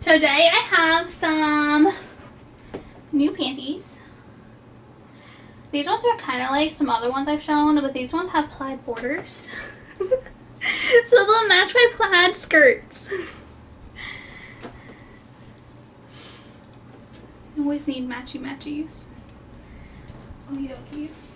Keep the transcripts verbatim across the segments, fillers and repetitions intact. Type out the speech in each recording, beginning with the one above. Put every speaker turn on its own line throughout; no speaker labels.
So today I have some new panties. These ones are kind of like some other ones I've shown, but these ones have plaid borders. So they'll match my plaid skirts. You always need matchy matchies. Okie dokies.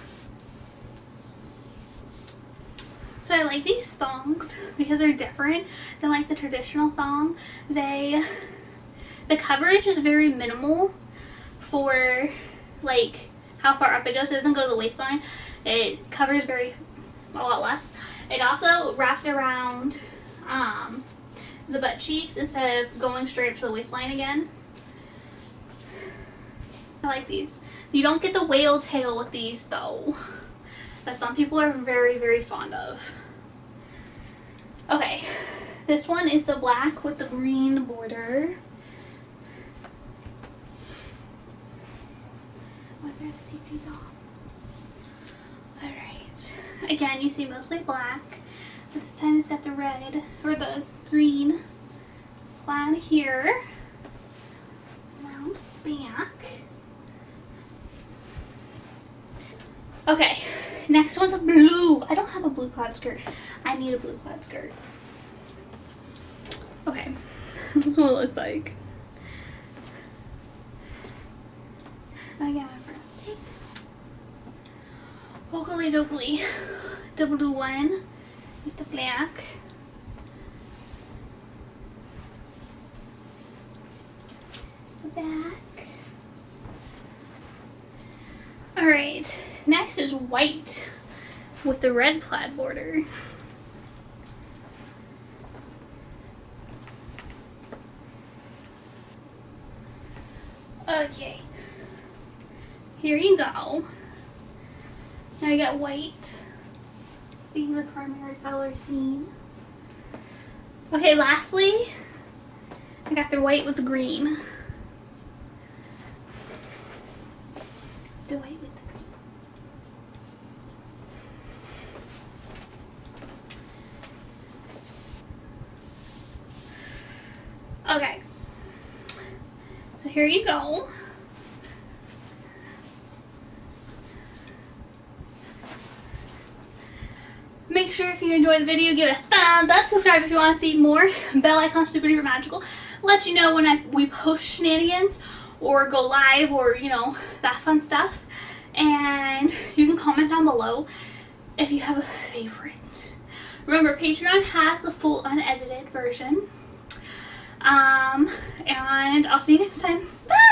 So I like these thongs because they're different than like the traditional thong. They, the coverage is very minimal for like how far up it goes. It doesn't go to the waistline. It covers very, a lot less. It also wraps around um, the butt cheeks instead of going straight up to the waistline again. I like these. You don't get the whale tail with these though, that some people are very, very fond of. Okay, this one is the black with the green border. Oh, I forgot to take these off. Alright, again, you see mostly black, but this time it's got the red, or the green plaid here, around the back. Okay, next one's a blue. I don't have a blue plaid skirt. I need a blue plaid skirt. Okay, this is what it looks like. Again, I forgot to take them. Hokey dokey, the blue one with the black. The back. Alright. Next is white with the red plaid border. Okay, here you go. Now I got white being the primary color scheme. Okay, lastly, I got the white with the green. The white with the green. Okay, so here you go. Make sure if you enjoyed the video, give it a thumbs up, subscribe if you want to see more. Bell icon, super duper magical. Let you know when I, we post shenanigans or go live or, you know, that fun stuff. And you can comment down below if you have a favorite. Remember, Patreon has the full unedited version. Um, and I'll see you next time. Bye!